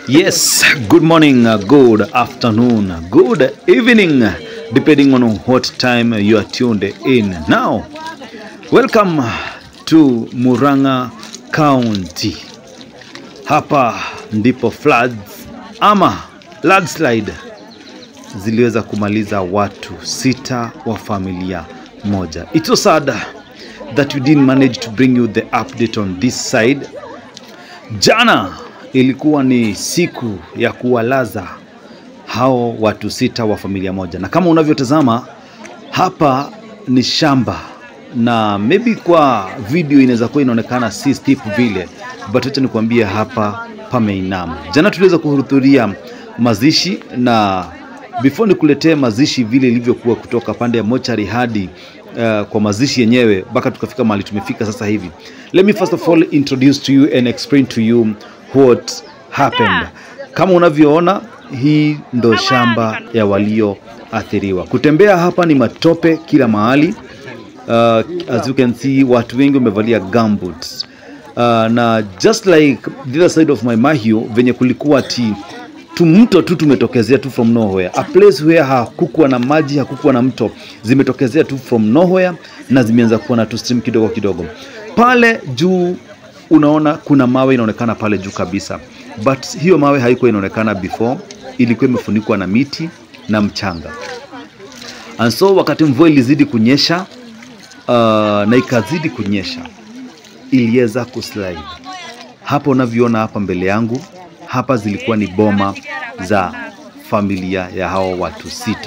Yes, good morning, good afternoon, good evening, depending on what time you are tuned in. Now, welcome to Murang'a County. Hapa ndipo floods ama landslide ziliweza kumaliza watu 6 wa familia moja. It's so sad that we didn't manage to bring you the update on this side. Jana ilikuwa ni siku ya kuwalaza hao watu 6 wa familia moja, na kama unavyotazama hapa ni shamba, na maybe kwa video inaweza kuwa inaonekana si steep vile, but acha nikwambie hapa pameinama. Jana tuliweza kuhudhuria mazishi, na before nikuletee mazishi vile ilivyokuwa kutoka pande ya mochari hadi kwa mazishi yenyewe mpaka tukafika mahali tumefika sasa hivi, let me first of all introduce to you and explain to you what happened. Kama unavyoona, hii ndo shamba ya walioathiriwa. Kutembea hapa ni matope kila mahali. As you can see, watu wengi wamevalia gumboots. Na just like the other side of my mahio, venye kulikuwa mto tu tumetokezea tu from nowhere. A place where hakukuwa na maji, hakukuwa na mto, zimetokezea tu from nowhere na zimeanza kuwa na tu stream kidogo kidogo. Pale juu unaona kuna mawe inaonekana pale juu kabisa, but hiyo mawe haikuwa inaonekana before, ilikuwa imefunikwa na miti na mchanga. And so wakati mvua ilizidi kunyesha na ikazidi kunyesha, iliweza kuslide. Hapo unavyoona hapa mbele yangu, hapa zilikuwa ni boma za familia ya hao watu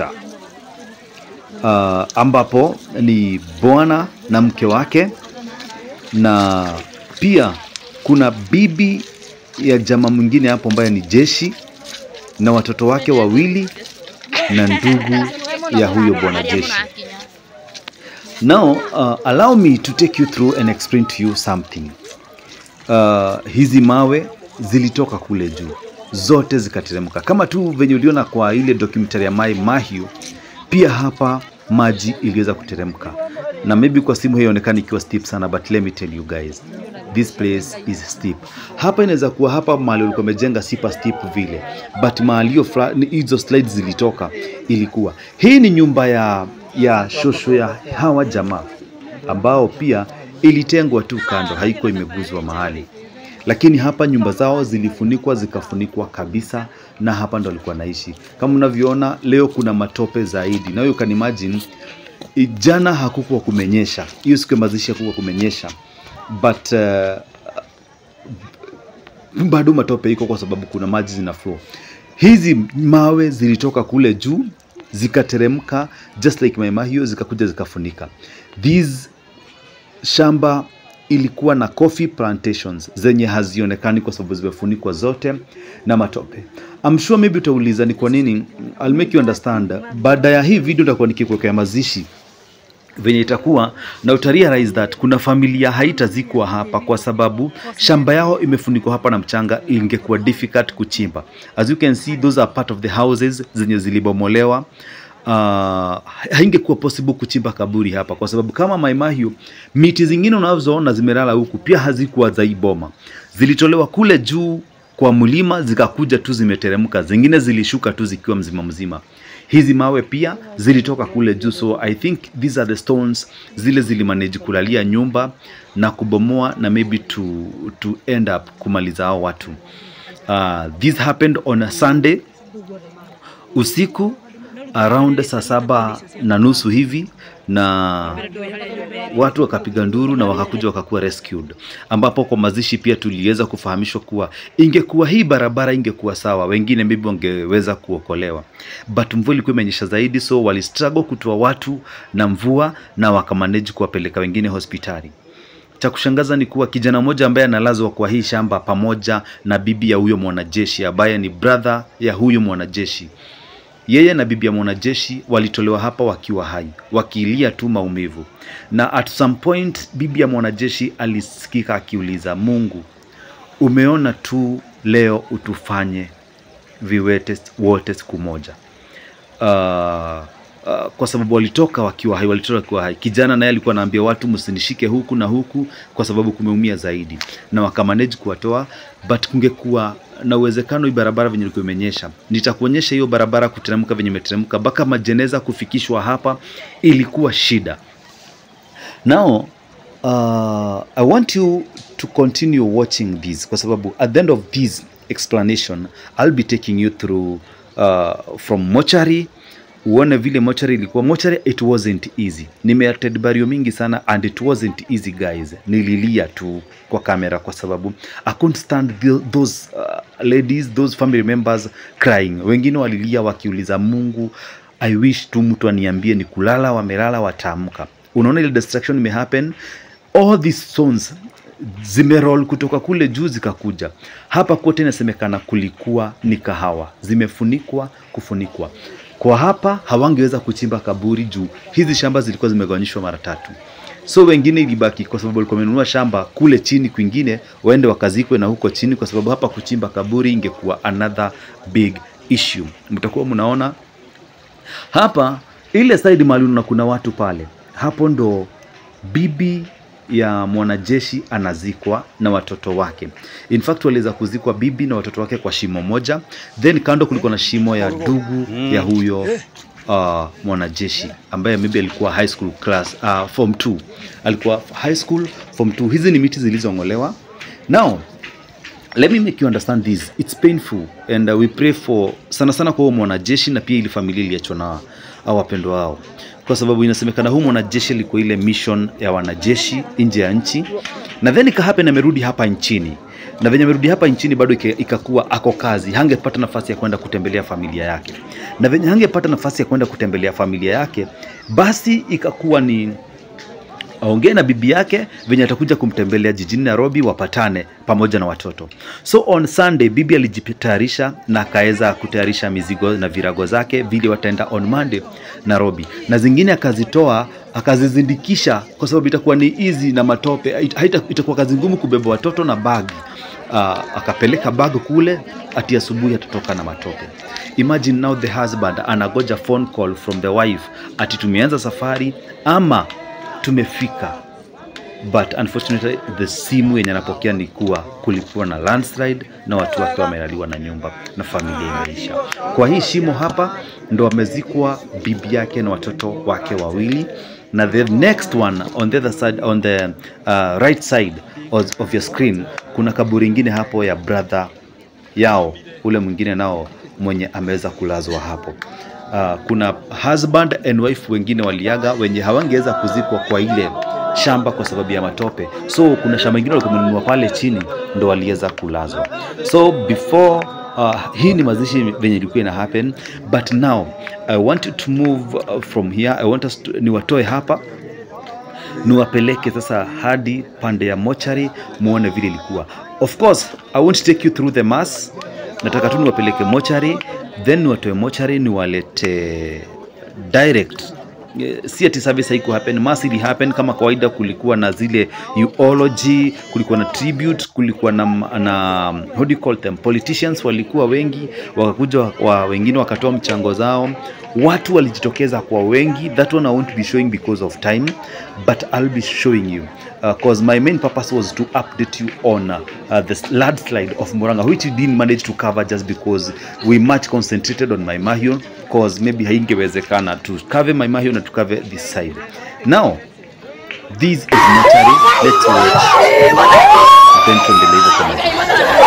6, ambapo ni bwana na mke wake, na pia kuna bibi ya jamaa mwingine hapo ambaye ni jeshi, na watoto wake 2 na ndugu ya huyo bwana jeshi. Now allow me to take you through and explain to you something. Hizi mawe zilitoka kule juu, zote zikateremka kama tu venye uliona kwa ile documentary ya Mahio. Pia hapa maji iliweza kuteremka, na maybe kwa simu hiyo inaonekana ikiwa steep sana, but let me tell you guys, this place is steep. Hapa inaweza kuwa hapa mahali ulikuwa umejenga sipa steep vile, but mahali hizo slides zilitoka ilikuwa. Hii ni nyumba ya shosho ya hawa jamaa, ambao pia ilitengwa tu kando, haikuwa imeguzwa mahali. Lakini hapa nyumba zao zilifunikwa, zikafunikwa kabisa, na hapa ndo walikuwa naishi. Kama unavyoona leo kuna matope zaidi, na you can imagine jana hakukuwa kumenyesha, hiyo siku ya mazishi hakukuwa kumenyesha, but bado matope iko kwa sababu kuna maji zina flow. Hizi mawe zilitoka kule juu zikateremka just like my Mahio, zikakuja zikafunika. These shamba ilikuwa na coffee plantations zenye hazionekani kwa sababu zimefunikwa zote na matope. I'm sure maybe utauliza ni kwa nini. I'll make you understand. Baada ya hii video nitakuwa nikikuwekea mazishi venye itakuwa, na utarealize that kuna familia haitazikwa hapa kwa sababu shamba yao imefunikwa hapa na mchanga. Ingekuwa difficult kuchimba. As you can see, those are part of the houses zenye zilibomolewa. Haingekuwa possible kuchimba kaburi hapa kwa sababu kama my Mahio, miti zingine unazoona zimelala huku pia hazikuwa za hii boma, zilitolewa kule juu kwa mlima zikakuja tu zimeteremka, zingine zilishuka tu zikiwa mzima mzima. Hizi mawe pia zilitoka kule juu, so I think these are the stones zile zilimanage kulalia nyumba na kubomoa na maybe to end up kumaliza hao watu. This happened on a Sunday usiku around saa 7:30 hivi, na watu wakapiga nduru na wakakuja wakakuwa rescued, ambapo kwa mazishi pia tuliweza kufahamishwa kuwa ingekuwa hii barabara ingekuwa sawa, wengine maybe wangeweza kuokolewa, but mvua ilikuwa imenyesha zaidi, so wali struggle kutoa watu na mvua na wakamanage kuwapeleka wengine hospitali. Cha kushangaza ni kuwa kijana mmoja ambaye analazwa kwa hii shamba pamoja na bibi ya huyo mwanajeshi ambaye ni brother ya huyo mwanajeshi, yeye na bibi ya mwanajeshi walitolewa hapa wakiwa hai, wakilia tu maumivu. Na at some point bibi ya mwanajeshi alisikika akiuliza, Mungu, umeona tu leo utufanye viwete wote siku moja. kwa sababu walitoka wakiwa hai, walitoka wakiwa hai. Kijana naye alikuwa anaambia watu msinishike huku na huku kwa sababu kumeumia zaidi, na wakamanage kuwatoa. But kungekuwa na uwezekano hii barabara venye ilikuwa imenyesha, nitakuonyesha hiyo barabara kuteremka venye imeteremka mpaka majeneza kufikishwa hapa, ilikuwa shida. Now I want you to continue watching this kwa sababu at the end of this explanation I'll be taking you through from mortuary. Uone vile mortuary ilikuwa. Mortuary, it wasn't easy. Nimeattend burial mingi sana and it wasn't easy guys. Nililia tu kwa kamera kwa sababu I couldn't stand those ladies, those family members crying. Wengine walilia wakiuliza Mungu, I wish tu mtu aniambie ni kulala wamelala wataamka. Unaona ile destruction imehappen. All these stones zimeroll kutoka kule juu zikakuja hapa kote. Inasemekana kulikuwa ni kahawa zimefunikwa kufunikwa. Kwa hapa hawangeweza kuchimba kaburi juu hizi shamba zilikuwa zimegawanyishwa mara 3. So wengine ilibaki kwa sababu walikuwa wamenunua shamba kule chini kwingine waende wakazikwe na huko chini, kwa sababu hapa kuchimba kaburi ingekuwa another big issue. Mtakuwa mnaona hapa ile side mahali na kuna watu pale, hapo ndo bibi ya mwanajeshi anazikwa na watoto wake. In fact waliweza kuzikwa bibi na watoto wake kwa shimo moja, then kando kulikuwa na shimo ya ndugu ya huyo mwanajeshi ambaye maybe alikuwa high school class form 2, alikuwa high school form 2. Hizi ni miti zilizong'olewa. Now let me make you understand this, it's painful and we pray for sana sana kwa mwanajeshi na pia ile familia iliachwa na wapendwa wao, kwa sababu inasemekana huyu mwanajeshi alikuwa ile mission ya wanajeshi nje ya nchi, na then ikahappen amerudi hapa nchini, na venye amerudi hapa nchini bado ikakuwa ako kazi, hangepata nafasi ya kwenda kutembelea familia yake, na venye hangepata nafasi ya kwenda kutembelea familia yake, basi ikakuwa ni aongee na bibi yake venye atakuja kumtembelea jijini Nairobi wapatane pamoja na watoto. So on Sunday bibi alijitayarisha na akaweza kutayarisha mizigo na virago zake vile wataenda on Monday Nairobi, na zingine akazitoa akazizindikisha kwa sababu itakuwa ni easy na matope, itakuwa kazi ngumu kubeba watoto na bag. Akapeleka bag kule, ati asubuhi atatoka na matope. Imagine now the husband anagoja phone call from the wife ati tumeanza safari ama tumefika, but unfortunately the simu yenye anapokea ni kuwa kulikuwa na landslide na watu wake wamelaliwa na nyumba na familia imeisha. Kwa hii shimo hapa ndo amezikwa bibi yake na watoto wake wawili, na the next one on the other side, on the right side of your screen kuna kaburi ingine hapo ya brother yao ule mwingine nao mwenye ameweza kulazwa hapo. Kuna husband and wife wengine waliaga wenye hawangeweza kuzikwa kwa ile shamba kwa sababu ya matope. So kuna shamba ingine walikuwa wamenunua pale chini ndo waliweza kulazwa. So before hii ni mazishi venye ilikuwa ina happen, but now I want you to move from here. I want us to niwatoe hapa niwapeleke sasa hadi pande ya mortuary muone vile ilikuwa. Of course I won't take you through the mass, nataka tu niwapeleke mortuary, then niwatoe mortuary niwalete direct. Si ati service haiku happen, mass ili happen kama kawaida. Kulikuwa na zile eulogy, kulikuwa na tribute, kulikuwa na how do you call them, politicians walikuwa wengi, wakakuja wengine wakatoa mchango zao, watu walijitokeza kwa wengi. That one I won't be showing because of time, but I'll be showing you because my main purpose was to update you on the landslide of Murang'a, which we didn't manage to cover just because we much concentrated on Mai Mahiu, because maybe haingewezekana to cover Mai Mahiu na to cover this side. Now this is mortuary. Let's watch then from the laser camera.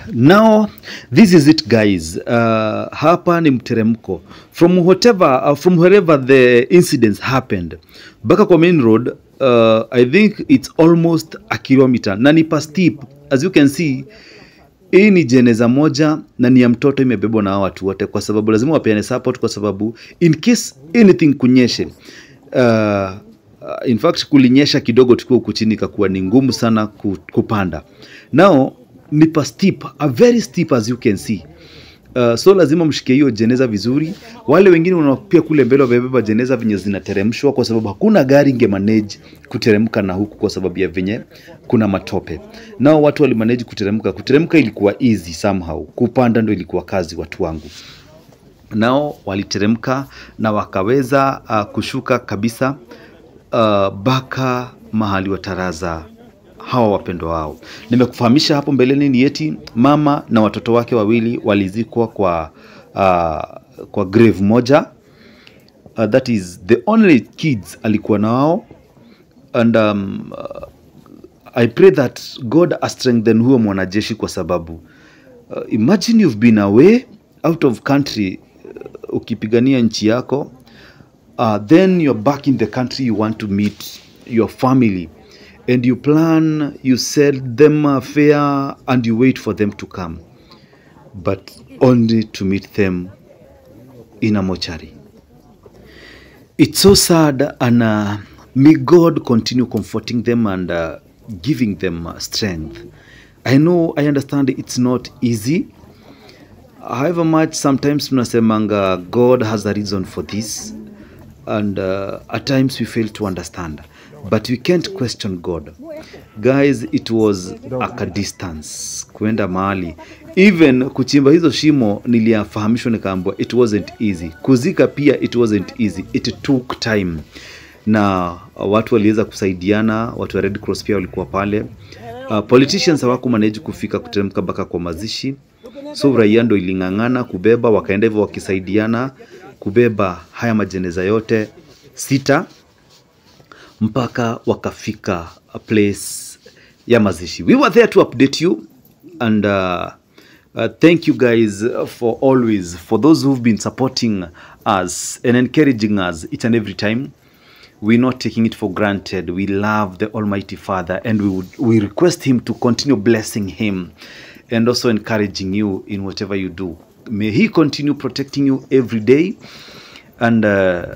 Now this is it guys. Hapa ni mteremko from wherever the incidents happened mpaka kwa main road. I think it's almost a kilometer na ni pa steep. As you can see, hii ni jeneza moja na ni ya mtoto imebebwa na watu wote, kwa sababu lazima wapeane support, kwa sababu in case anything kunyeshe. In fact kulinyesha kidogo tukiwa huku chini kakuwa ni ngumu sana kupanda. Now ni pa steep, a very steep as you can see. So lazima mshike hiyo jeneza vizuri. Wale wengine wanapia kule mbele wabeba jeneza venye zinateremshwa, kwa sababu hakuna gari inge manage kuteremka na huku kwa sababu ya venye kuna matope. Nao watu wali manage kuteremka ilikuwa easy somehow. Kupanda ndo ilikuwa kazi watu wangu. Nao waliteremka na wakaweza kushuka kabisa baka mahali wataraza hawa wapendwa wao. Nimekufahamisha hapo mbeleni ni eti mama na watoto wake wawili walizikwa kwa grave moja. That is the only kids alikuwa na wao. And I pray that God strengthen huo mwanajeshi, kwa sababu imagine you've been away out of country ukipigania nchi yako, then you're back in the country, you want to meet your family. And you plan, you sell them a fare, and you wait for them to come. But only to meet them in a mortuary. It's so sad, and may God continue comforting them and giving them strength. I know, I understand it's not easy. However much, sometimes tunasemanga God has a reason for this. And at times we fail to understand. But we can't question God. Guys, it was a distance kuenda mahali. Even kuchimba hizo shimo niliyafahamishwa nikaambiwa it wasn't easy. Kuzika pia it wasn't easy. It took time. Na watu waliweza kusaidiana, watu wa Red Cross pia walikuwa pale. Politicians hawaku manage kufika kuteremka mpaka kwa mazishi. So raia ndo ilingangana kubeba, wakaenda hivyo wakisaidiana kubeba haya majeneza yote 6 mpaka wakafika a place ya mazishi. We were there to update you, and thank you guys for always, for those who've been supporting us and encouraging us each and every time. We're not taking it for granted. We love the Almighty Father, and we request Him to continue blessing Him and also encouraging you in whatever you do. May He continue protecting you every day, and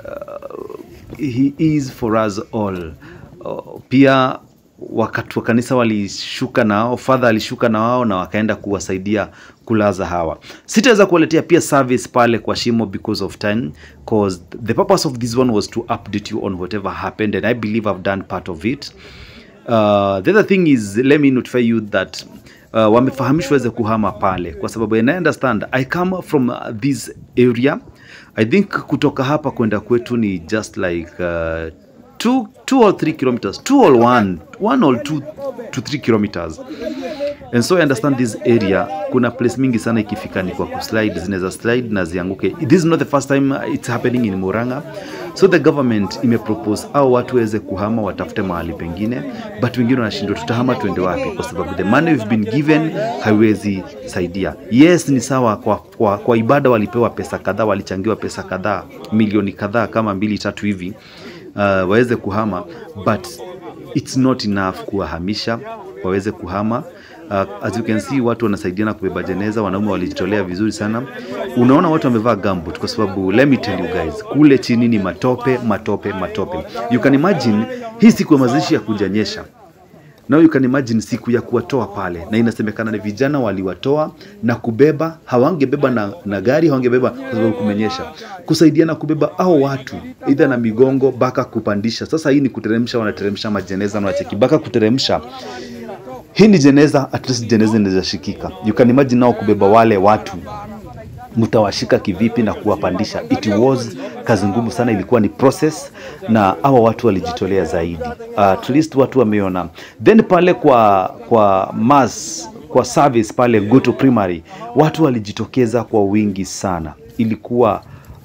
He is for us all. Pia wakati wa kanisa walishuka nao, Father alishuka na wao na wakaenda kuwasaidia kulaza hawa. Sitaweza kuwaletea pia service pale kwa shimo because of time, because the purpose of this one was to update you on whatever happened, and I believe I've done part of it. The other thing is, let me notify you that wamefahamishwa weze kuhama pale, kwa sababu I understand I come from this area. I think kutoka hapa kwenda kwetu ni just like 2 or 3 kilometers, 2 or 1 or 2 to 3 kilometers. And so I understand this area, kuna place mingi sana ikifika ni kwa kuslide, zinaweza slide na zianguke. This is not the first time it's happening in Murang'a. So the government imepropose au watu weze kuhama watafute mahali pengine, but wengine wanashindwa tutahama tuende wapi, kwa sababu the money we've been given haiwezi saidia. Yes, ni sawa kwa ibada walipewa pesa kadhaa, walichangiwa pesa kadhaa, milioni kadhaa kama 2-3 hivi waweze kuhama, but it's not enough kuwahamisha waweze kuhama. As you can see, watu wanasaidiana kubeba jeneza, wanaume walijitolea vizuri sana. Unaona watu wamevaa gambut, kwa sababu let me tell you guys, kule chini ni matope. You can imagine hii siku ya mazishi ya kujanyesha. Now you can imagine siku ya kuwatoa pale, na inasemekana ni vijana waliwatoa na kubeba, hawangebeba na gari, hawangebeba kwa sababu kumenyesha. Kusaidiana kubeba hao watu either na migongo baka kupandisha. Sasa hii ni kuteremsha, wanateremsha majeneza na wacheki baka kuteremsha. Hii ni jeneza, at least jeneza inaweza shikika. You can imagine nao kubeba wale watu, mtawashika kivipi na kuwapandisha. It was kazi ngumu sana, ilikuwa ni process, na hawa watu walijitolea zaidi. At least watu wameona. Then pale kwa mass, kwa service pale Guto Primary, watu walijitokeza kwa wingi sana. Ilikuwa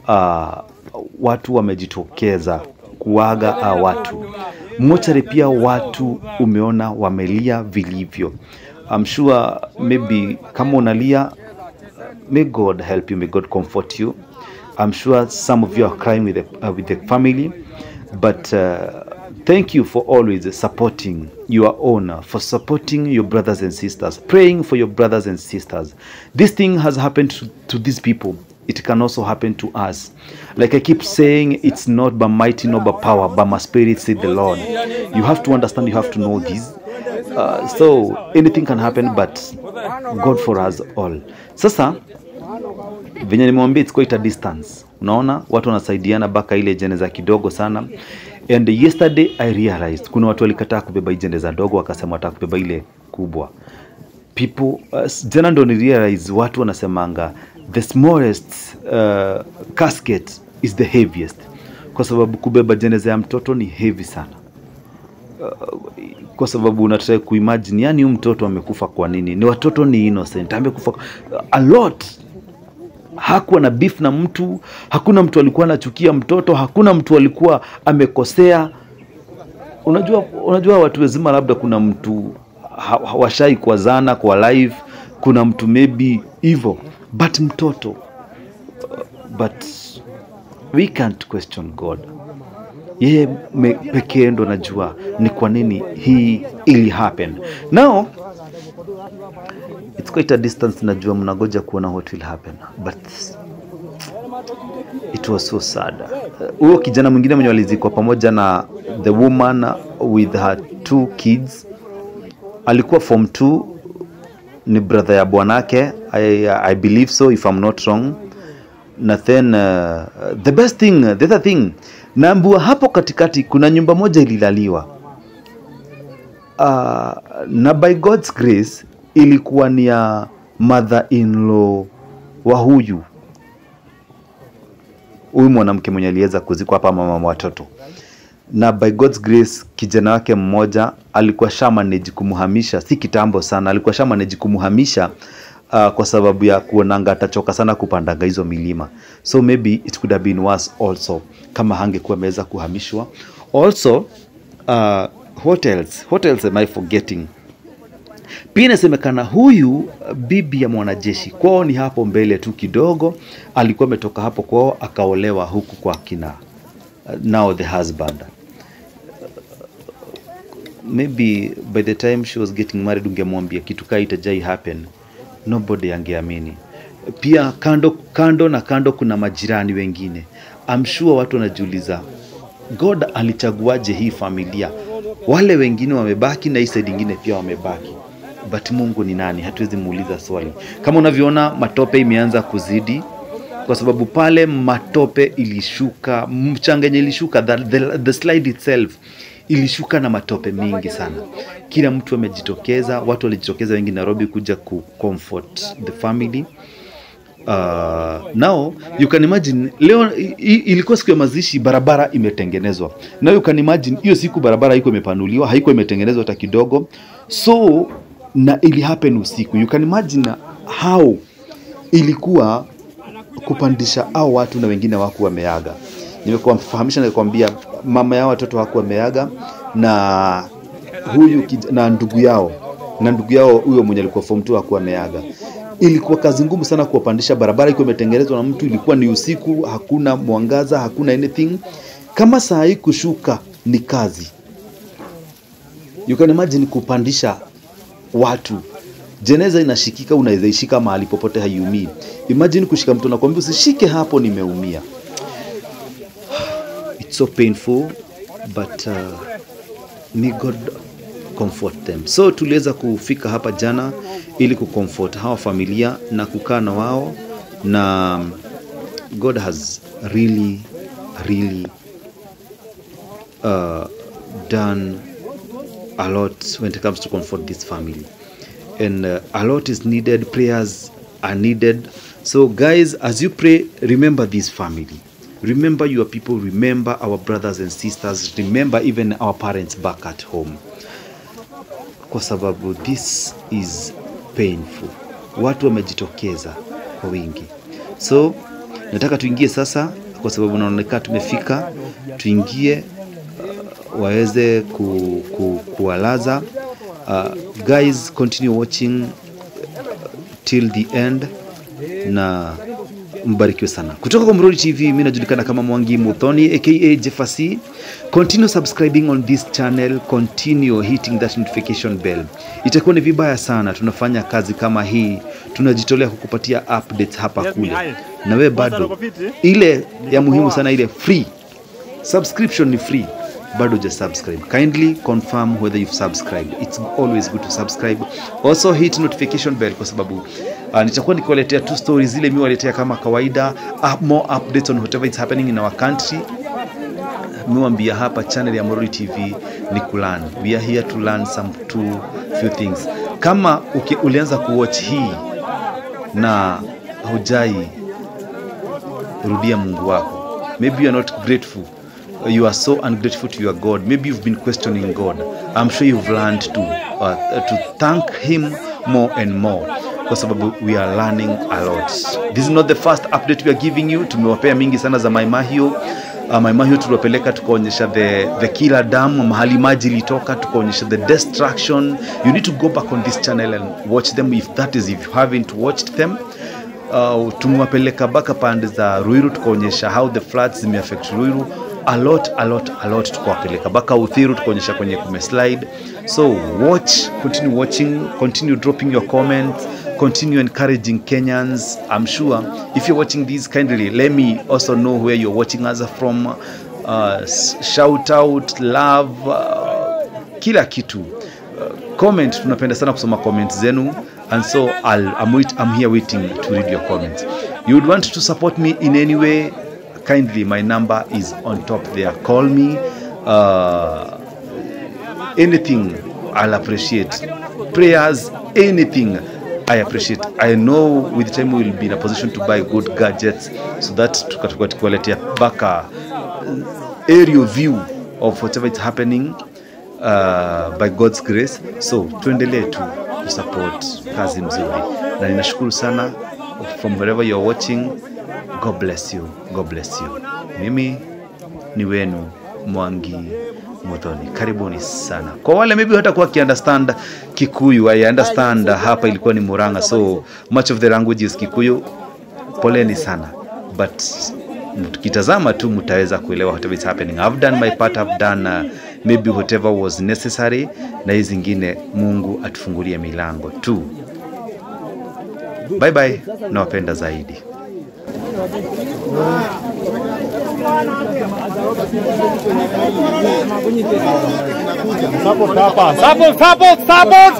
watu wamejitokeza kuaga watu. Mochari pia watu umeona wamelia vilivyo. I'm sure maybe kama unalia, may God help you, may God comfort you. I'm sure some of you are crying with the family, but thank you for always supporting your own, for supporting your brothers and sisters, praying for your brothers and sisters. This thing has happened to these people. It can also happen to us. Like I keep saying, it's not by mighty nor by power, but my spirit, said the Lord. You have to understand, you have to know this. So anything can happen, but God for us all. Sasa venye nimwambia, it's quite a distance. Unaona watu wanasaidiana baka ile jeneza kidogo sana. And yesterday I realized kuna watu walikataa kubeba jeneza dogo, wakasema wataka kubeba ile kubwa. People jana ndo ni realize watu wanasemanga the smallest casket is the heaviest, kwa sababu kubeba jeneza ya mtoto ni heavy sana. Kwa sababu unataka kuimagine, yani huyu mtoto amekufa kwa nini? Ni watoto ni innocent, amekufa a lot. Hakuwa na beef na mtu, hakuna mtu alikuwa anachukia mtoto, hakuna mtu alikuwa amekosea. Unajua watu wazima labda kuna mtu hawashai kuazana kwa live, kuna mtu maybe evil, but mtoto, but we can't question God. Yeye pekee ndo najua ni kwa nini hii ili happen. Now it's quite a distance, najua mnagoja kuona what will happen, but it was so sad. Huyo kijana mwingine mwenye walizikwa pamoja na the woman with her 2 kids, alikuwa form 2, ni brother ya bwanake, I believe so if I'm not wrong. Na then the other thing, naambua hapo katikati kuna nyumba moja ililaliwa, na by God's grace ilikuwa ni ya mother-in-law wa huyu mwanamke mwenye aliweza kuzikwa hapa, mama watoto. Na by God's grace kijana wake mmoja alikuwa shamanage kumuhamisha, si kitambo sana, alikuwa shamanage kumuhamisha kwa sababu ya kuonanga atachoka sana kupandanga hizo milima. So maybe it could have been worse also kama hangekuwa ameweza kuhamishwa. Also what else am I forgetting? Pia inasemekana huyu bibi ya mwanajeshi kwao ni hapo mbele tu kidogo, alikuwa ametoka hapo kwao akaolewa huku kwa kina now the husband. Maybe by the time she was getting married ungemwambia kitu kai itajai happen, nobody angeamini. Pia kando kuna majirani wengine. I'm sure watu wanajiuliza God alichaguaje hii familia? Wale wengine wamebaki na hii side nyingine pia wamebaki, but Mungu ni nani? Hatuwezi muuliza swali. Kama unavyoona matope imeanza kuzidi, kwa sababu pale matope ilishuka, mchanga ilishuka, the slide itself ilishuka na matope mingi sana. Kila mtu amejitokeza, watu walijitokeza wengi Nairobi kuja ku comfort the family. Now you can imagine, leo ilikuwa siku ya mazishi, barabara imetengenezwa. Now you can imagine hiyo siku barabara haiko imepanuliwa, haiko imetengenezwa hata kidogo. So na ili happen usiku. You can imagine how ilikuwa kupandisha hao watu na wengine wako wameaga. Nimekuwafahamisha na kuambia mama yao watoto wako wameaga, na huyu na ndugu yao huyo mwenye alikuwa form 2 wako wameaga. Ilikuwa kazi ngumu sana kuwapandisha, barabara iko imetengenezwa na mtu, ilikuwa ni usiku, hakuna mwangaza, hakuna anything. Kama saa hii kushuka ni kazi. You can imagine kupandisha watu. Jeneza inashikika, unaweza ishika mahali popote haiumii. Imagine kushika mtu na kuambia usishike hapo, nimeumia. It's so painful, but may God comfort them. So tuliweza kufika hapa jana ili kucomfort hawa familia na kukaa na wao, na God has really done a lot when it comes to comfort this family, and a lot is needed. Prayers are needed. So guys, as you pray, remember this family, remember your people, remember our brothers and sisters, remember even our parents back at home, kwa sababu this is painful. Watu wamejitokeza kwa wingi. So nataka tuingie sasa, kwa sababu naonekana tumefika, tuingie waweze kuwalaza. guys, continue watching till the end na mbarikiwe sana. Kutoka kwa Murori TV, mimi najulikana kama Mwangi Muthoni aka Jeffasi. Continue subscribing on this channel, continue hitting that notification bell. Itakuwa ni vibaya sana, tunafanya kazi kama hii, tunajitolea kukupatia updates hapa kule. Na wewe bado ile ya muhimu sana, ile free subscription ni free, bado just subscribe. Kindly confirm whether you've subscribed. It's always good to subscribe. Also hit notification bell kwa sababu nitakuwa nikiwaletea two stories zile mimi waletea kama kawaida, more updates on whatever is happening in our country. Mwambia hapa channel ya Murori TV ni kulearn. We are here to learn some few things. Kama ulianza kuwatch hii na hujai rudia Mungu wako, maybe you are not grateful. You are so ungrateful to your God. Maybe you've been questioning God. I'm sure you've learned to thank Him more and more, kwa sababu we are learning a lot. This is not the first update we are giving you. Tumewapea mingi sana za Mai Mahiu. Mai Mahiu tuliwapeleka tukaonyesha the killer dam, mahali maji litoka, tukaonyesha the destruction. You need to go back on this channel and watch them if you haven't watched them. Tumewapeleka baka pande za Ruiru, tukaonyesha how the floods zimeaffect Ruiru. A lot tukawapeleka baka Uthiru, tukaonyesha kwenye kumeslide. So continue watching, continue dropping your comments, continue encouraging Kenyans. I'm sure if you're watching this, kindly let me also know where you're watching us from. Shout out, love, kila kitu. Comment, tunapenda sana kusoma comments zenu, and so I'm here waiting to read your comments. You would want to support me in any way, kindly, my number is on top there. Call me. Anything I'll appreciate. Prayers, anything I appreciate. I know with time we will be in a position to buy good gadgets so that tukakuletea baka aerial view of whatever is happening by God's grace. So tuendelee to support kazi mzuri, na ninashukuru sana from wherever you're watching. God bless you. God bless you. Mimi ni wenu Mwangi Muthoni. Karibuni sana. Kwa wale maybe hata kwa understand Kikuyu, I understand hapa ilikuwa ni Murang'a, so much of the language is Kikuyu. Poleni sana. But tukitazama tu mtaweza kuelewa whatever is happening. I've done my part, I've done maybe whatever was necessary, na hizi zingine Mungu atufungulie milango tu. Bye bye. Nawapenda zaidi. Support.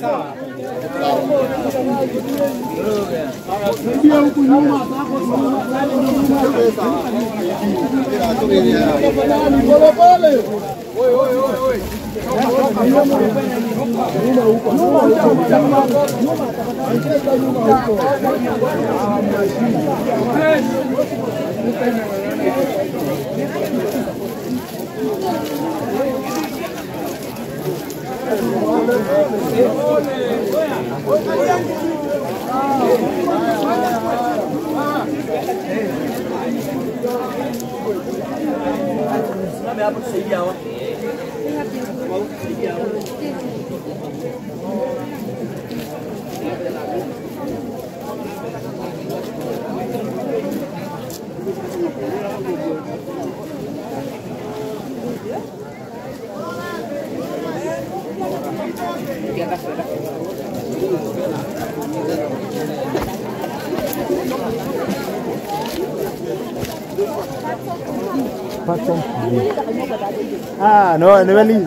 Never leave.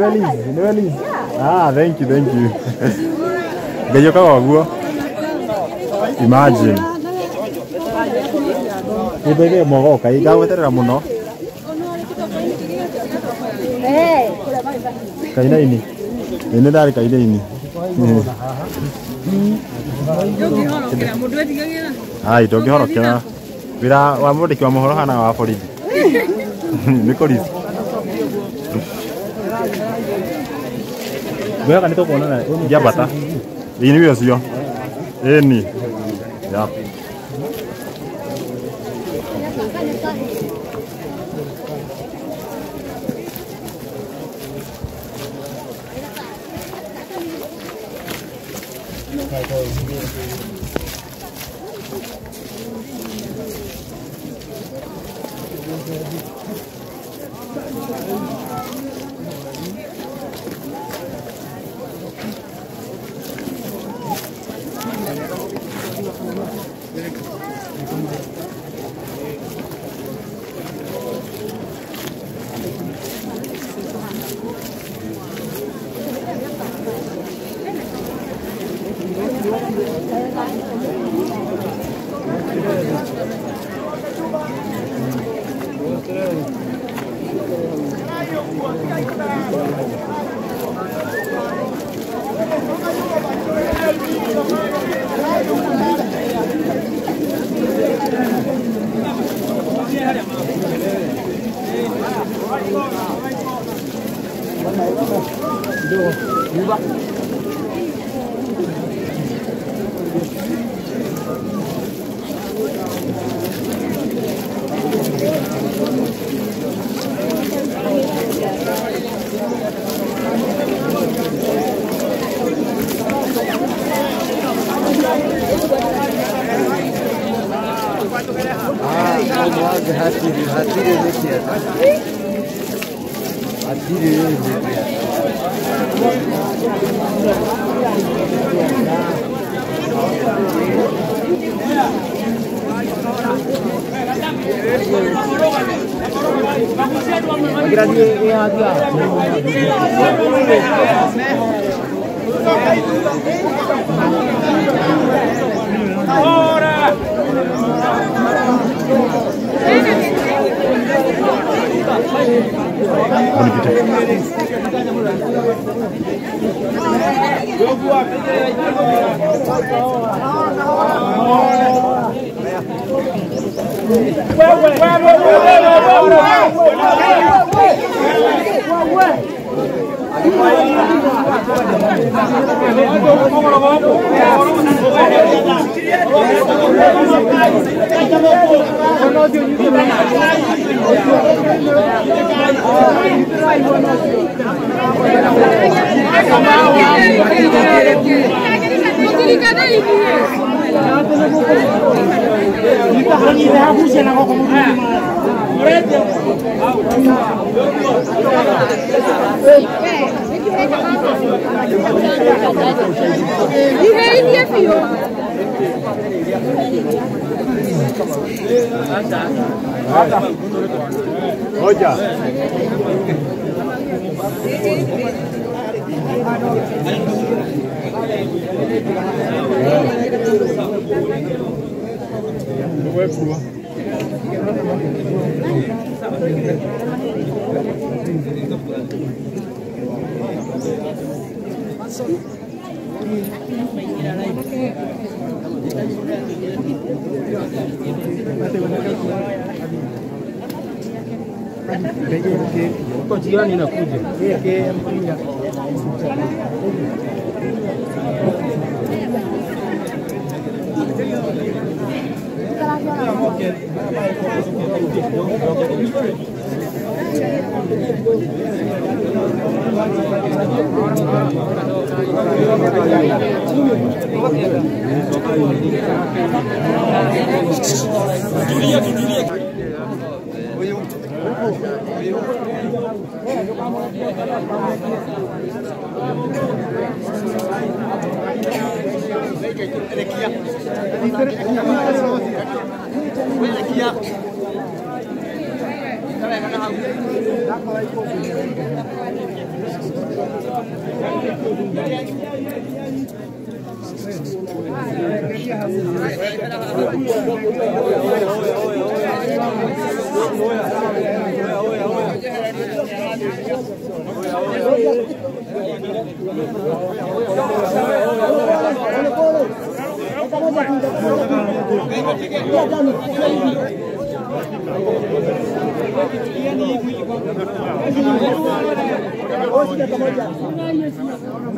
Thank you. Gayo ka waguo. Imagine. Ibege mogoka igaweterera muno. Kaina ini. Ene ndari kaina ini. Ai ndongihorokera. Wira wa mundiki wa mohoro hana wa borithi. Nicolis. Wega nito kuona na ya bata. Ini wio sio. Eni. Ya.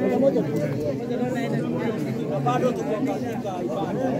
Bado tuko katika ibada.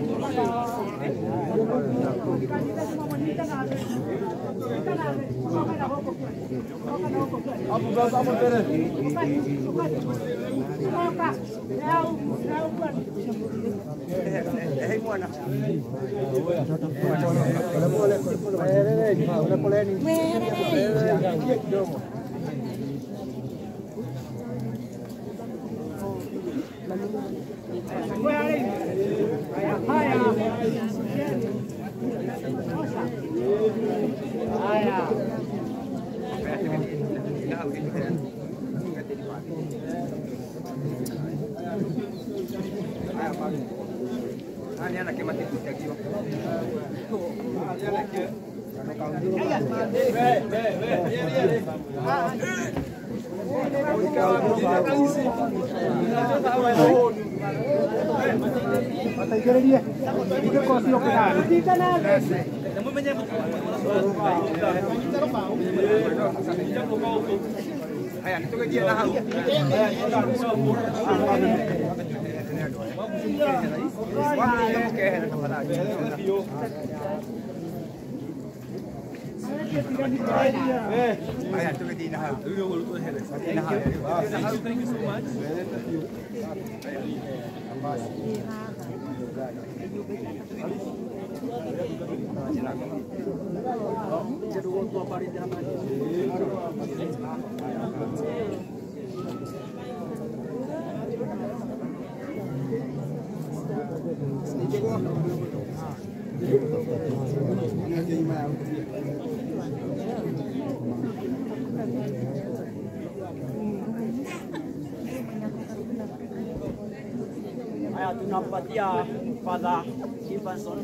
Haya, tunampatia Father Jefferson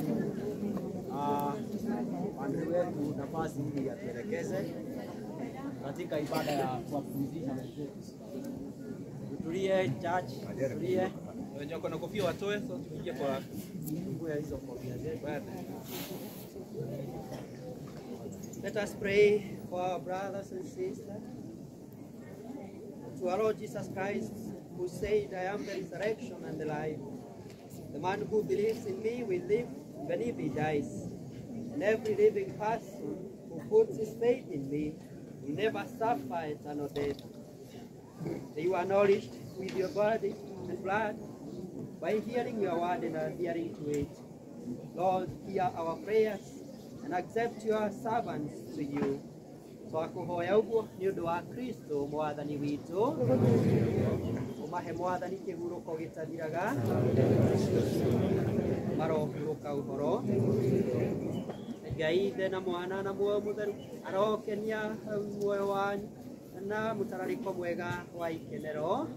padri wetu nafasi ili atuelekeze katika ibada ya kuwapumzisha wenzetu. Tutulie church, tutulie. Wenye wako na kofia watoe, so tuingie kwa nguo hizo kofia zetu. Let us pray for our brothers and sisters. To our Lord Jesus Christ, who said, I am the resurrection and the life. The man who believes in me will live even if he dies. And every living person who puts his faith in me will never suffer eternal death. That you are nourished with your body and blood by hearing your word and adhering to it. Lord, hear our prayers and accept your servants to you. Twakuhoya uguo ni undu wa Kristo mwathani witu. Umahe mwathani kiguruko gitathiraga. Marohuruka uhoro. Ngai Ithe na Mwana na Muoyo Mutheru arokenia muoyo wanyu na mutarariko mwega wa ikenero.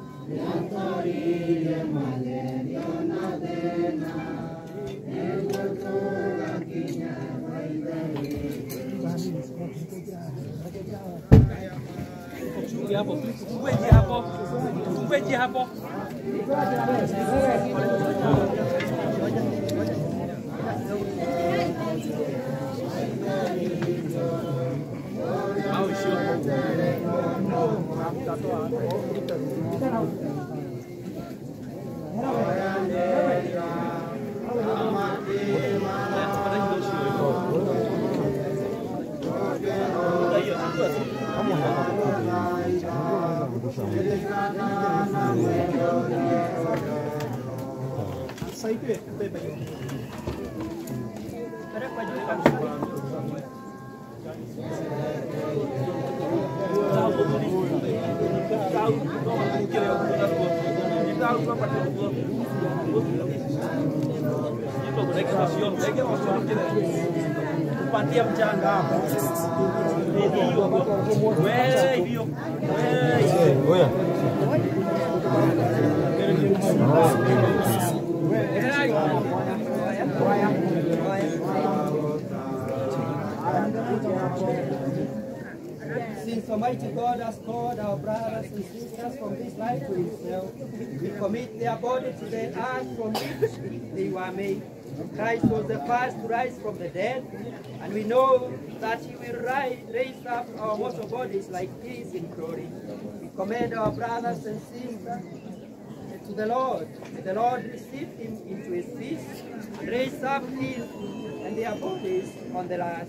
Maria, Maria, Maria, Kupatia mchanga hapa. Wewe hivyo. Oya. Since Almighty God has called our brothers and sisters from this life to Himself, we commit their body to the earth from which they were made. Christ was the first to rise from the dead, and we know that He will raise up our mortal bodies like His in glory. We commend our brothers and sisters to the Lord. May the Lord receive him into His peace and raise up his and their bodies on the last.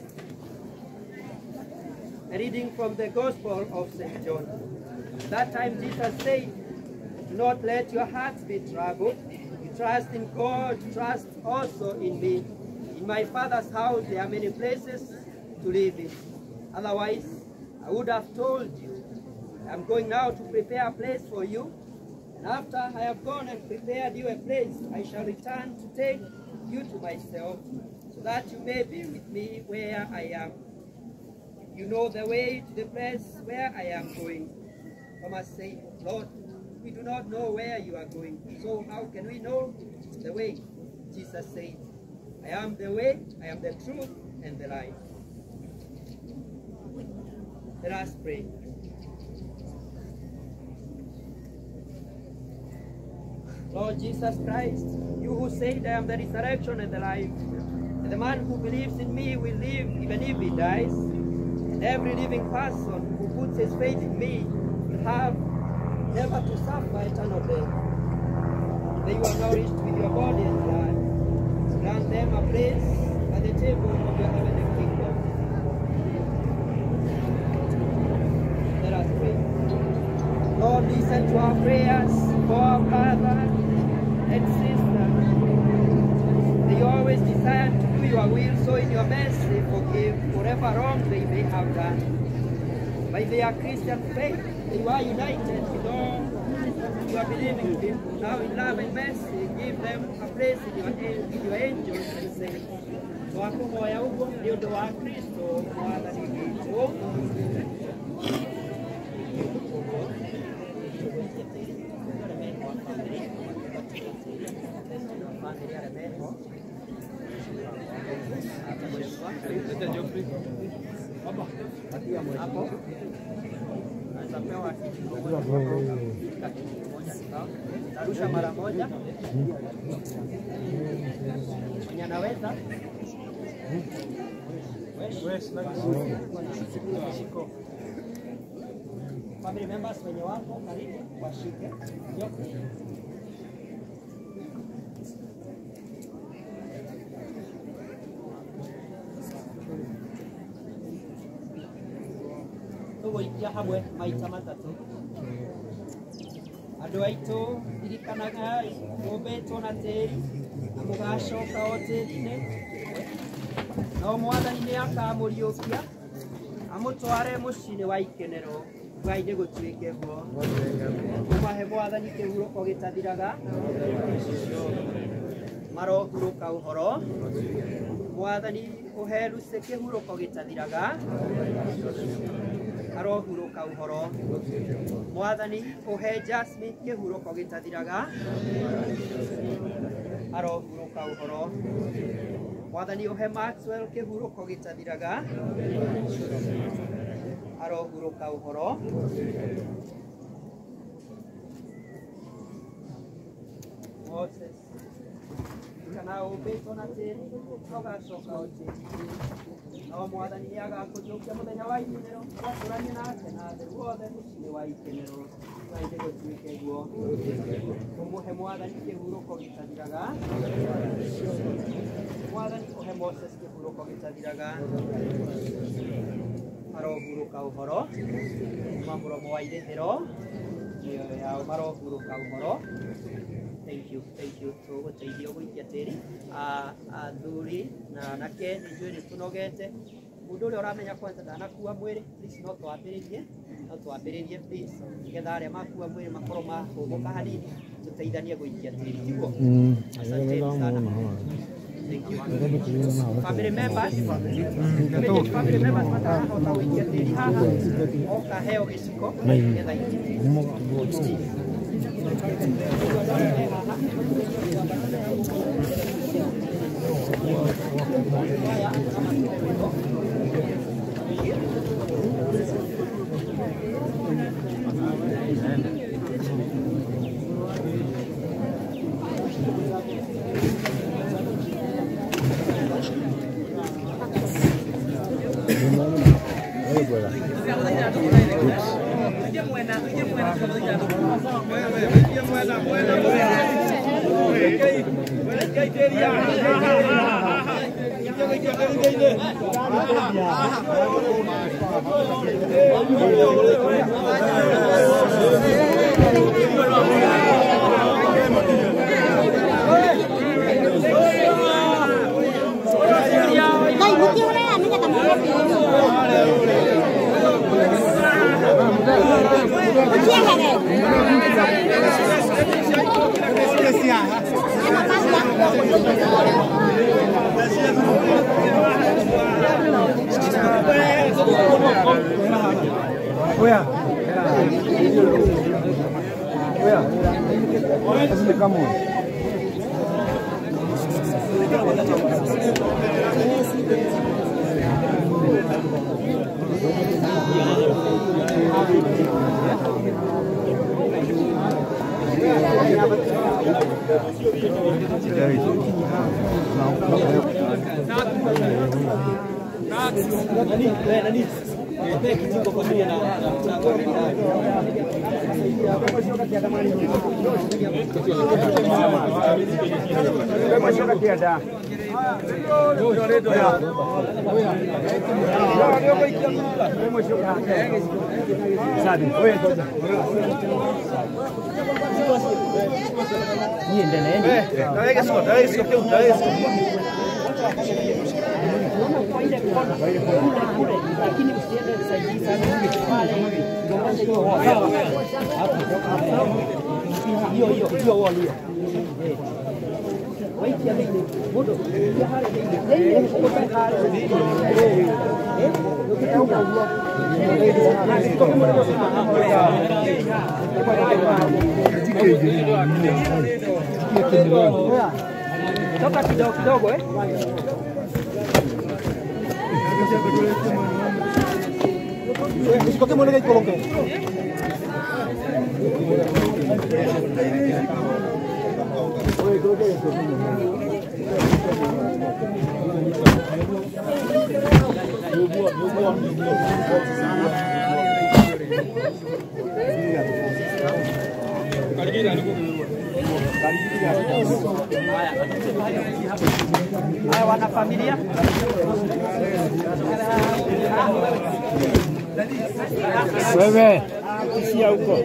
A reading from the Gospel of St. John. That time Jesus said, "Do not let your hearts be troubled. You trust in God, trust also in me. In my Father's house there are many places to live in. Otherwise, I would have told you. I am going now to prepare a place for you. And after I have gone and prepared you a place, I shall return to take you to myself, so that you may be with me where I am. You know the way to the place where I am going." Thomas said, "Lord, we do not know where you are going, so how can we know the way?" Jesus said, "I am the way, I am the truth, and the life." Let us pray. Lord Jesus Christ, you who said, "I am the resurrection and the life, and the man who believes in me will live even if he dies. And every living person who puts his faith in me will have never to suffer eternal death. May you are nourished with your body and blood. Grant them a place at the table of your heavenly kingdom." Let us pray. Lord, listen to our prayers for our brothers and sisters. They always desire to do your will, so in your mercy forgive whatever wrong they may have done. By their Christian faith, they are united with all you are believing people. Now in love and mercy, give them a place in your angels and saints. Twakuhoya uguo ni undu wa Kristo mwathani witũ. Tarusha mara moja. Mwenye anaweza? Family members wenye wako karibu washike. Tugoikia hamwe maita matatu. Andũ aitũ ririkanagai mũmbĩtwo na tĩri na mũgacoka o tĩri-inĩ, no Mwathani nĩ akamũriũkia amũtware mũciĩ-inĩ wa ikenero. Ngai nĩ gũtuĩke guo. Mũmahe Mwathani kĩhurũko gĩtathiraga, marohurũka ũhoro. Mwathani ũhe Lucy kĩhurũko gĩtathiraga, arohurũka ũhoro. Mwathani ũhe Jasmine kĩhurũko gĩtathiraga, arohurũka ũhoro. Mwathani uhe Maxwell kihuruko gitathiraga arohuruka uhoro Moses kana ubeto na tiri togacoka otiri no Mwathani nĩ agakujukia muthenya wa ikenero ũranie nake na thĩ wothe mũciĩ wa ikenero na ithĩ gũtuĩke guo ũmũhe Mwathani kĩhuruko gĩtathiraga Mwathani ũhe Moses kĩhuruko gĩtathiraga arohuruka ũhoro kuma mũromo wa irĩhĩro mĩoyo yao marohuruka ũhoro. Thank you. So gũteithia gũikia tĩri athuri na anake nĩ njũĩ nĩ tũnogete mũndũ ũrĩa ũramenya kwanza ndanakua mwĩrĩ please no twambĩrĩrie please nĩgetha arĩa makua mwĩrĩ makorwo mahũmũka hanini tũteithanie gũikia tĩri tiguo. Asante sana. Thank you. Family members matakahota gũikia tĩri haha okaheo gĩciko nĩgetha ikie. Toka kidogo Usikoke mwana ikoloke. Haya wana familia. Wewe kisia huko.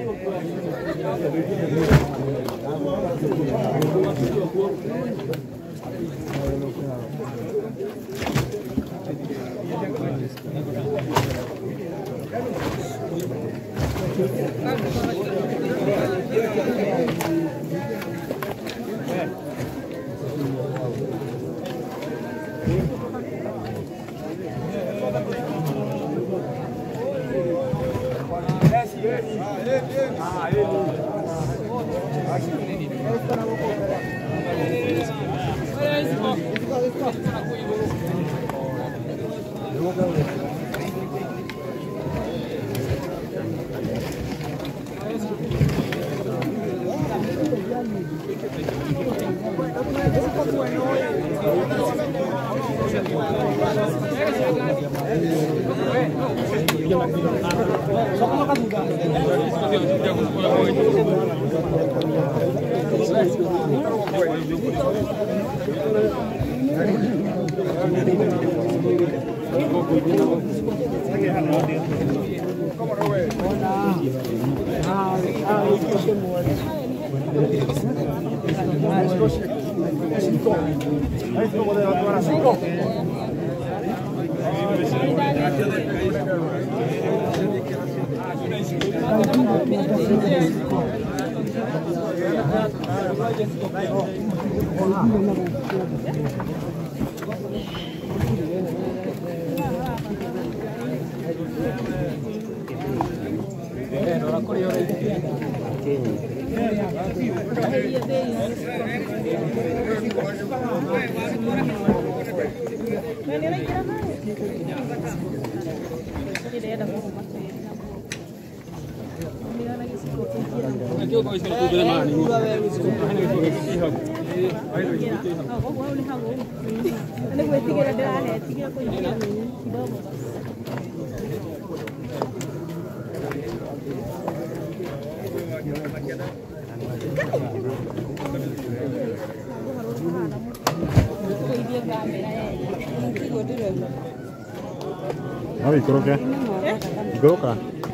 Let's go. Abi, creo que. Goka.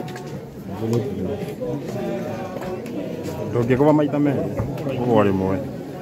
Ndio kwa maita me. Kwa wale moe.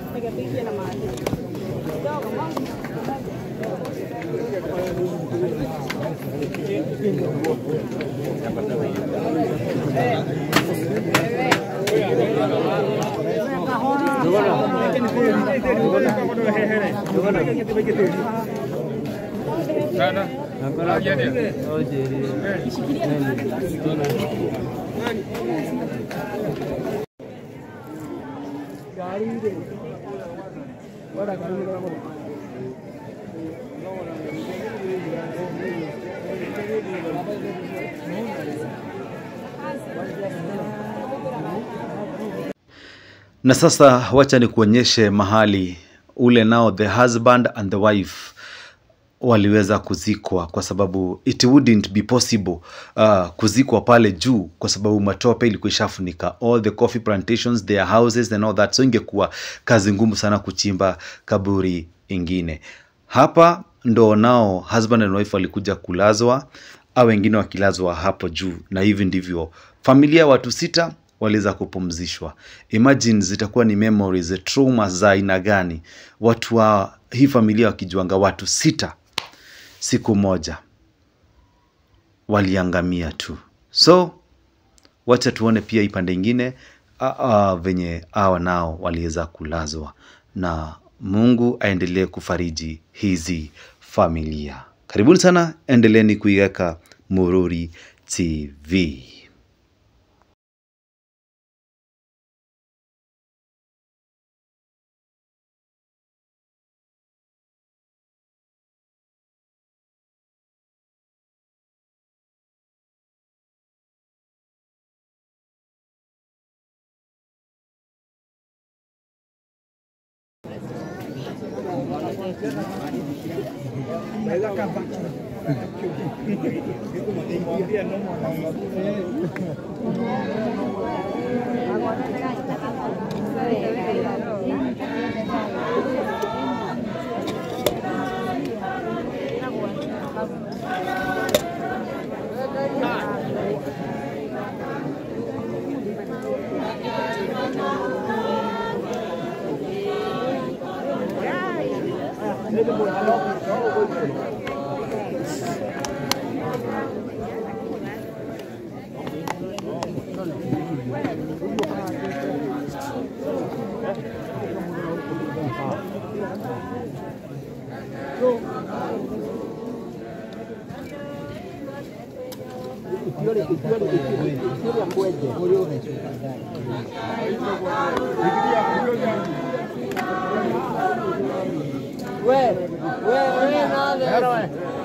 Na sasa wacha ni kuonyeshe mahali ule nao the husband and the wife waliweza kuzikwa, kwa sababu it wouldn't be possible kuzikwa pale juu, kwa sababu matope ilikuwa ishafunika all the coffee plantations, their houses and all that, so ingekuwa kazi ngumu sana kuchimba kaburi ingine. Hapa ndo nao husband and wife walikuja kulazwa, au wengine wakilazwa hapo juu, na hivi ndivyo familia watu 6 waliweza kupumzishwa. Imagine zitakuwa ni memories, trauma za aina gani watu wa hii familia wakijuanga watu 6 siku moja waliangamia tu. So wacha tuone pia ipande ingine venye hawa nao waliweza kulazwa, na Mungu aendelee kufariji hizi familia. Karibuni sana, endeleeni kuiweka Mururi TV.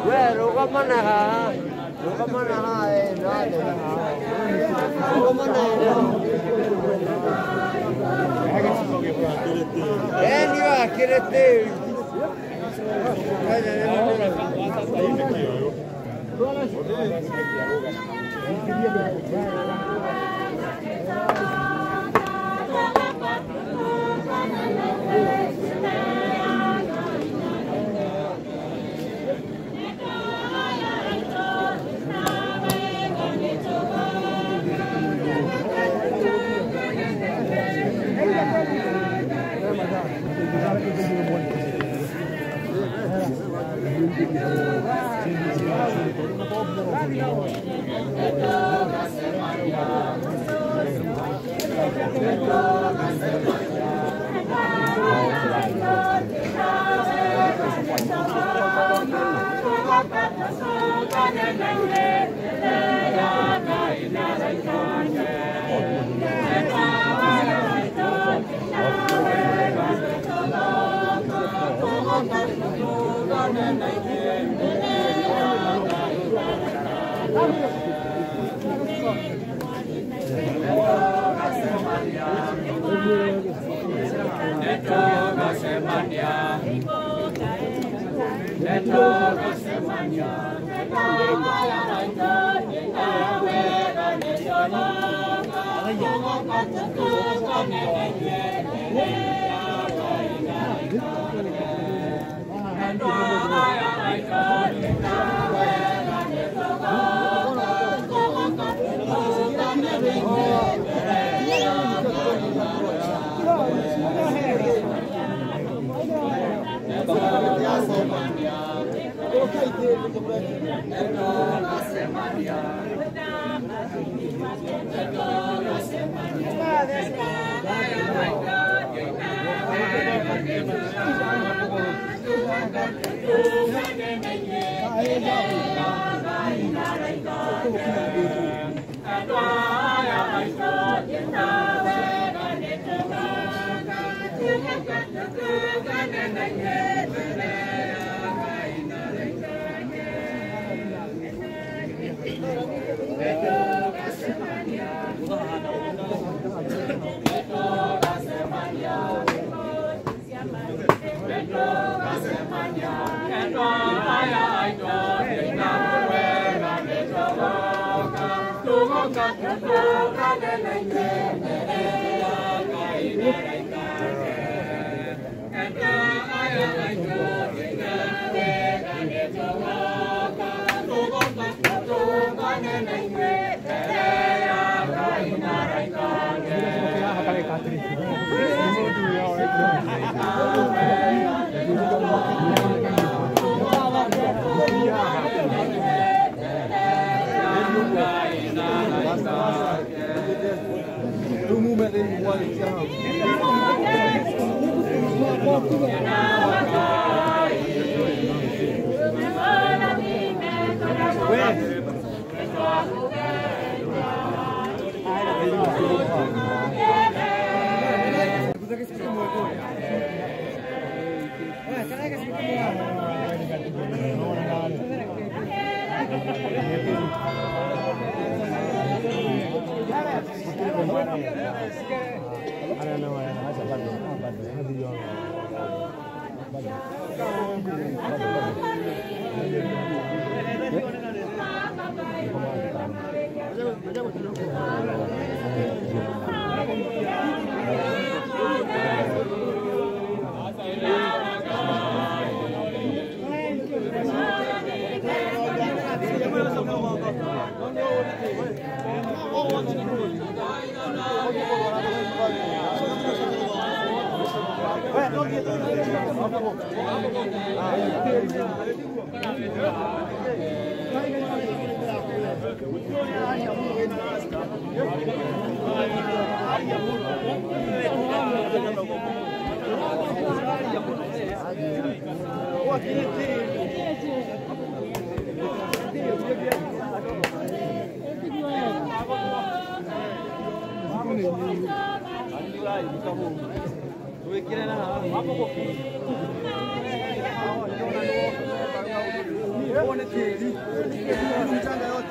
Buone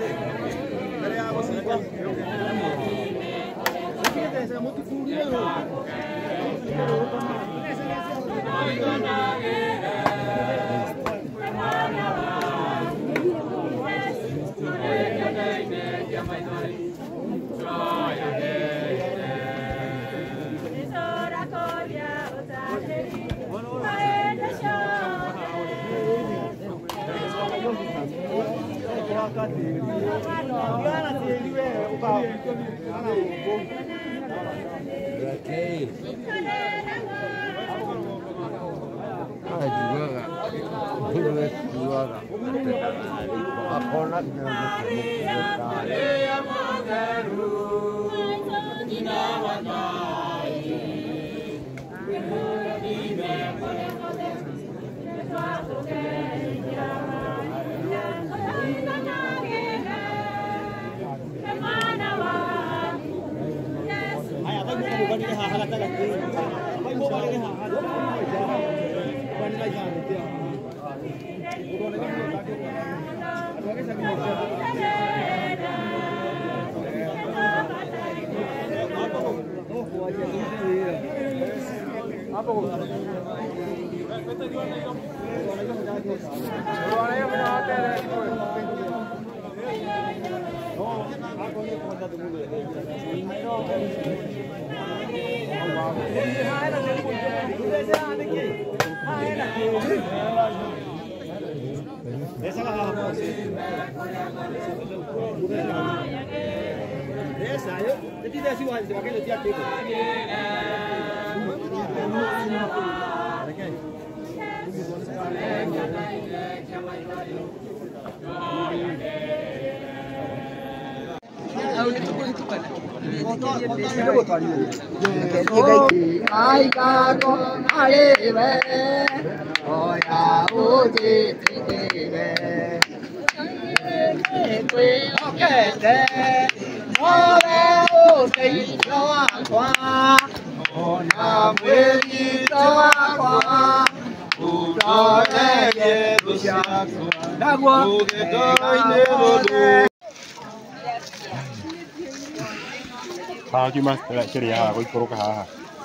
Kiuma kiri haha guikũrũka haha.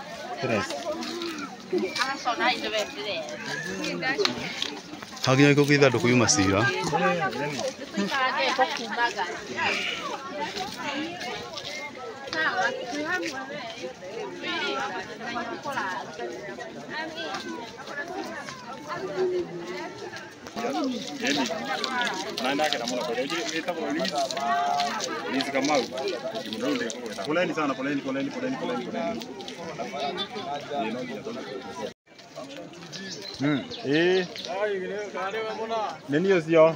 Haginya iko kitha ndukuyuma cira. Poleni sana, poleni. Nini ucio?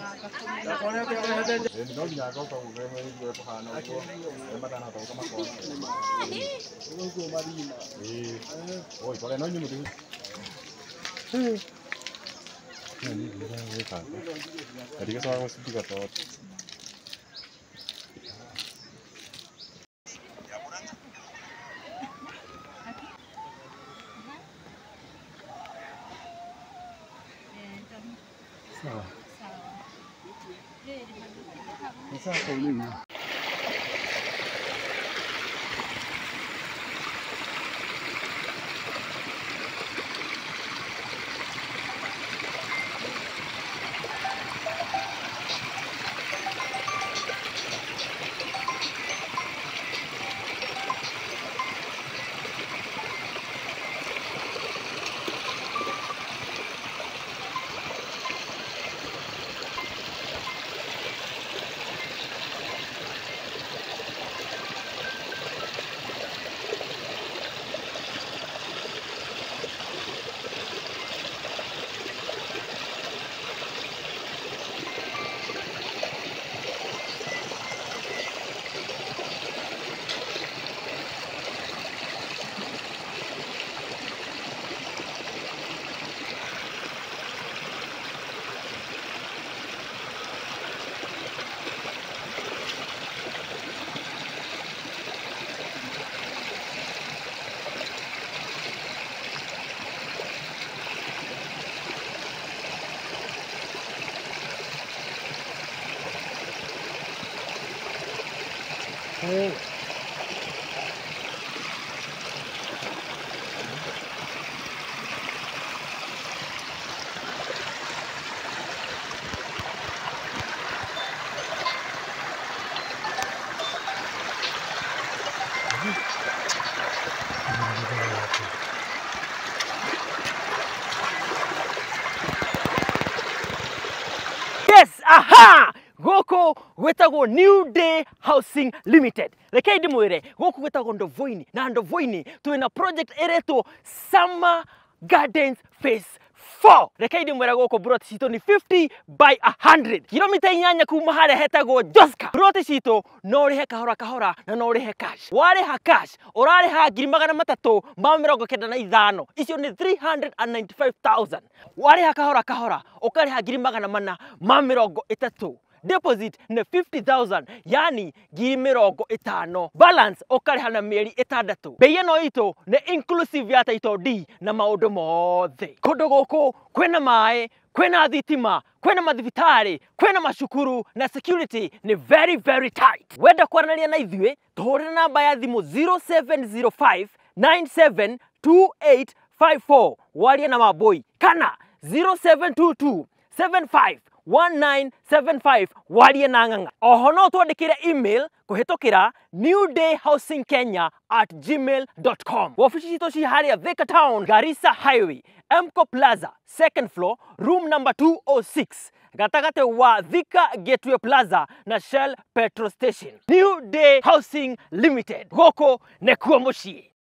Yes, aha! Goko gwetagwo New Day Housing Limited. Rekei ndimwire goko gwetagwo Ndovoini na Ndovoini twina project eretwo Summer Gardens Phase 4. Rekei ndimwire goko broti cito ni 50 by 100. Kilomita 8 kuma haria hetagwo Joska. Broti cito no rihe kahora kahora na no rihe cash. Wariha cash urariha 395. Icio ni 395,000. Wariha kahora kahora ukariha 430. Deposit ni 50,000, yani 50,000. Balance ukariha na mieri 6. Bei ino ito ni inclusive ya title D na maundu mothe. Kundu guku kwina mai, kwina thitima, kwina mathibitari, kwina mashukuru na security ni very tight. Wenda kwaranaria na ithuĩ tuhurira namba ya thimu 0705 972854 warie na Maboi kana 0722 75 1975 warie na Ng'ang'a. Oho no twandikire email kuhitukira newdayhousingkenya@gmail.com. Wafici cito ci haria Thika Town, Garissa Highway, Mco Plaza, 2nd floor, room number 206. Gatagate wa Thika Gateway Plaza na Shell Petrol Station. New Day Housing Limited. Goko nekuo mucii.